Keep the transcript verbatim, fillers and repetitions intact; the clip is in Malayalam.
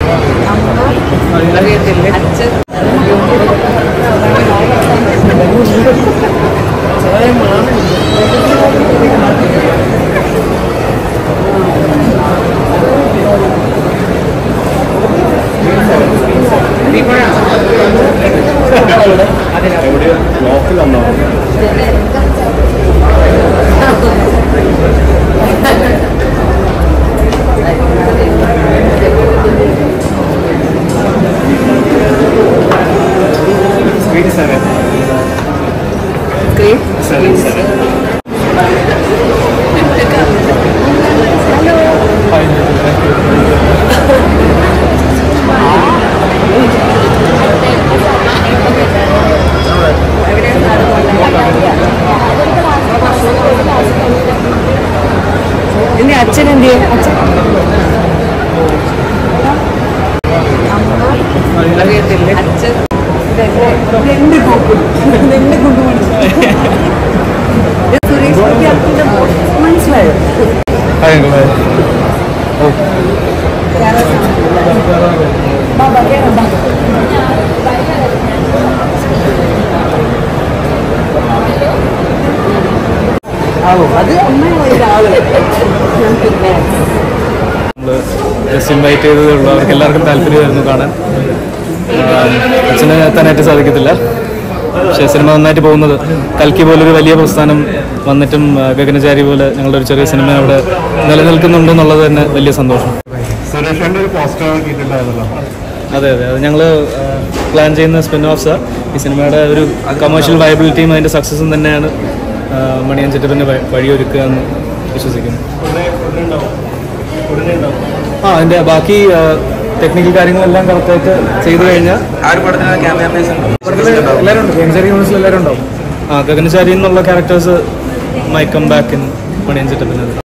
അറിയത്തില്ലേ അച്ഛൻ ലോക്കിലാണോ Grade seven. Grade Seven, seven. Hello. Hi, thank you. ഇനി അച്ഛൻ എന്ത് ചെയ്യും അച്ഛൻ അറിയത്തില്ലേ അച്ഛൻ സുരേഷ് മനസ്സിലായോ അത് ഒരാള് ജസ്റ്റ് ഇൻവൈറ്റ് ചെയ്തതുള്ളൂ. അവർക്ക് എല്ലാവർക്കും താല്പര്യമായിരുന്നു കാണാൻ. അച്ഛന് എത്താനായിട്ട് സാധിക്കത്തില്ല. പക്ഷേ സിനിമ നന്നായിട്ട് പോകുന്നത് കൽക്കി പോലൊരു വലിയ പ്രസ്ഥാനം വന്നിട്ടും ഗഗനചാരി പോലെ ഞങ്ങളുടെ ഒരു ചെറിയ സിനിമ അവിടെ നിലനിൽക്കുന്നുണ്ടെന്നുള്ളത് തന്നെ വലിയ സന്തോഷം. സുരേഷിന്റെ ഒരു പോസ്റ്റർ കിട്ടിയിട്ടുണ്ടായിരുന്നല്ലോ. അതെ അതെ അത് ഞങ്ങൾ പ്ലാൻ ചെയ്യുന്ന സ്പിൻ ഓഫ്സ് ഈ സിനിമയുടെ ഒരു കമേഴ്ഷ്യൽ വയബിലിറ്റിയും അതിൻ്റെ സക്സസും തന്നെയാണ് മണിയൻ ചിറ്റപ്പിന് വഴിയൊരുക്കുക എന്ന് വിശ്വസിക്കുന്നു. ആ അതിൻ്റെ ബാക്കി ടെക്നിക്കൽ കാര്യങ്ങളെല്ലാം കറക്റ്റായിട്ട് ചെയ്തു കഴിഞ്ഞാൽ എല്ലാവരും ഉണ്ട്. ഗഗനചാരി യൂണിവേഴ്സിൽ എല്ലാവരും ഉണ്ടാവും. ആ ഗഗനചാരി എന്നുള്ള characters my come back in Maniyan ചിറ്റപ്പിന്.